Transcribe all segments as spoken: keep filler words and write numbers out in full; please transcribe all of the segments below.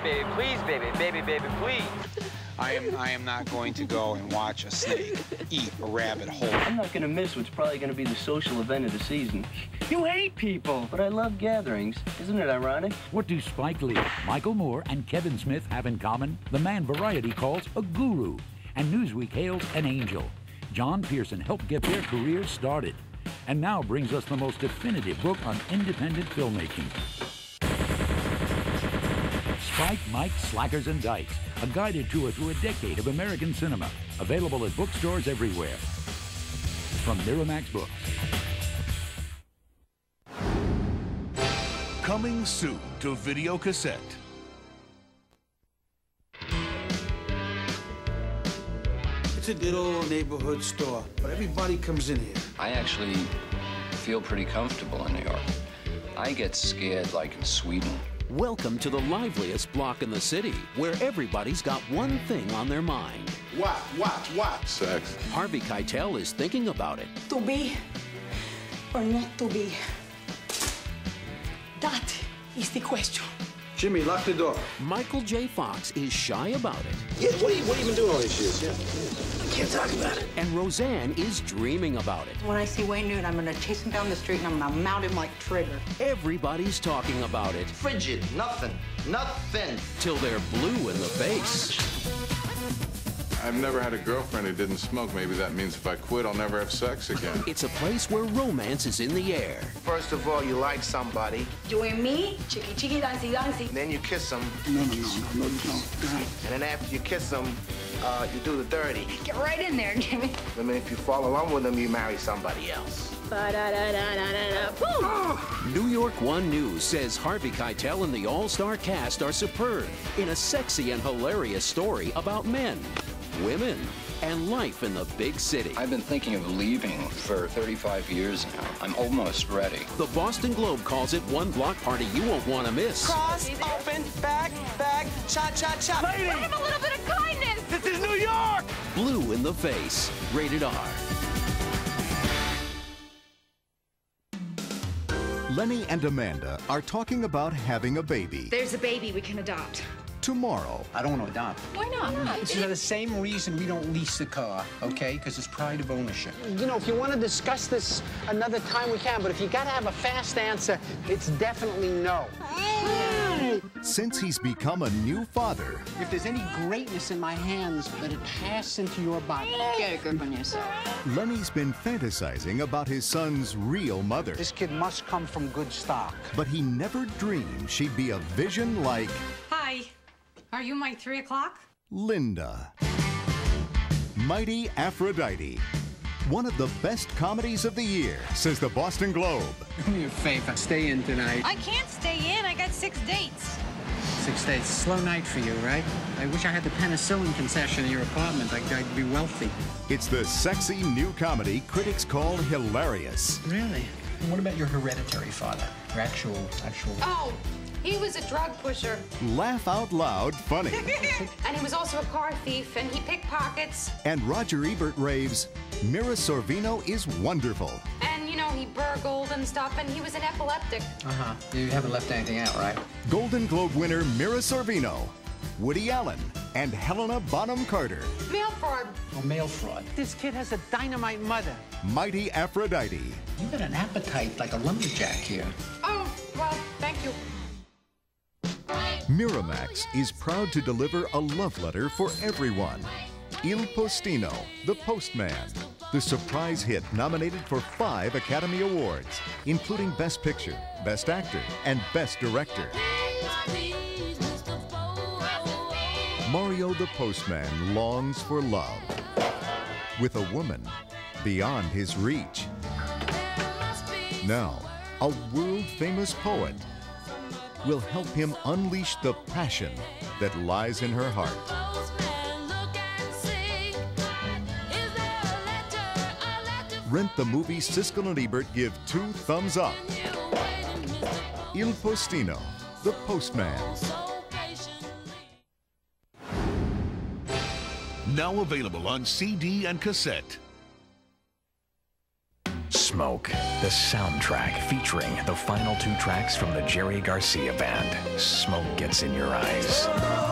baby, please, baby, baby, baby, please. I am, I am not going to go and watch a snake eat a rabbit whole. I'm not going to miss what's probably going to be the social event of the season. You hate people, but I love gatherings. Isn't it ironic? What do Spike Lee, Michael Moore, and Kevin Smith have in common? The man Variety calls a guru, and Newsweek hails an angel. John Pearson helped get their careers started, and now brings us the most definitive book on independent filmmaking. Spike, Mike, Slackers, and Dykes, a guided tour through a decade of American cinema, available at bookstores everywhere. From Miramax Books. Coming soon to video cassette. It's a little neighborhood store, but everybody comes in here. I actually feel pretty comfortable in New York. I get scared like in Sweden. Welcome to the liveliest block in the city, where everybody's got one thing on their mind. What, what, what? Sex. Harvey Keitel is thinking about it. To be or not to be? That is the question. Jimmy, lock the door. Michael J. Fox is shy about it. Yeah, what are you, what are you been doing all these years? Yeah, yeah. I can't talk about it. And Roseanne is dreaming about it. When I see Wayne Newton, I'm gonna chase him down the street and I'm gonna mount him like Trigger. Everybody's talking about it. Frigid, nothing, nothing. Till they're blue in the face. I've never had a girlfriend who didn't smoke. Maybe that means if I quit, I'll never have sex again. It's a place where romance is in the air. First of all, you like somebody. You and me, chicky chicky, dancey dancey. Then you kiss them. No, no, no, no, no, no. And then after you kiss them, uh, you do the dirty. Get right in there, Jimmy. I mean, if you fall in love with them, you marry somebody else. New York One News says Harvey Keitel and the all-star cast are superb in a sexy and hilarious story about men, women, and life in the big city. I've been thinking of leaving for thirty-five years now. I'm almost ready. The Boston Globe calls it one block party you won't want to miss. Cross, open, back, back, cha, cha, cha. Lady! Have a little bit of kindness. This is New York! Blue in the Face. Rated R. Lenny and Amanda are talking about having a baby. There's a baby we can adopt. Tomorrow. I don't want to adopt. Why not? This is for the same reason we don't lease the car, okay? Because it's pride of ownership. You know, if you want to discuss this another time, we can. But if you got to have a fast answer, it's definitely no. Since he's become a new father. If there's any greatness in my hands, let it pass into your body. Get a grip on yourself. Lenny's been fantasizing about his son's real mother. This kid must come from good stock. But he never dreamed she'd be a vision like... Hi. Are you my three o'clock? Linda. Mighty Aphrodite. One of the best comedies of the year, says the Boston Globe. Do me a favor, stay in tonight. I can't stay in. I got six dates. Six days, slow night for you, right? I wish I had the penicillin concession in your apartment. I'd, I'd be wealthy. It's the sexy new comedy critics call hilarious. Really? And what about your hereditary father? Your actual, actual... Oh, he was a drug pusher. Laugh out loud funny. And he was also a car thief, and he pickpockets. And Roger Ebert raves, Mira Sorvino is wonderful. And, you know, he burgled and stuff, and he was an epileptic. Uh-huh. You haven't left anything out, right? Golden Globe winner Mira Sorvino, Woody Allen, and Helena Bonham Carter. Mail fraud. Oh, mail fraud. This kid has a dynamite mother. Mighty Aphrodite. You got an appetite like a lumberjack here. Oh, well, thank you. Miramax is proud to deliver a love letter for everyone. Il Postino, The Postman, the surprise hit nominated for five Academy Awards, including Best Picture, Best Actor, and Best Director. Mario the Postman longs for love with a woman beyond his reach. Now, a world-famous poet will help him unleash the passion that lies in her heart. Rent the movie Siskel and Ebert give two thumbs up. Il Postino, The Postman. Now available on C D and cassette. Smoke, the soundtrack featuring the final two tracks from the Jerry Garcia Band. Smoke Gets in Your Eyes.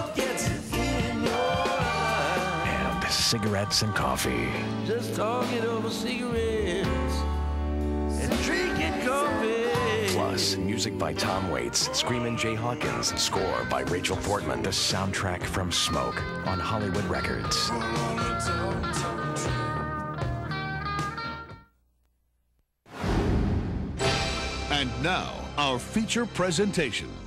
And Cigarettes and Coffee. Just talking over cigarettes and drinking coffee. Plus, music by Tom Waits, Screamin' Jay Hawkins, score by Rachel Portman. The soundtrack from Smoke on Hollywood Records. And now, our feature presentation.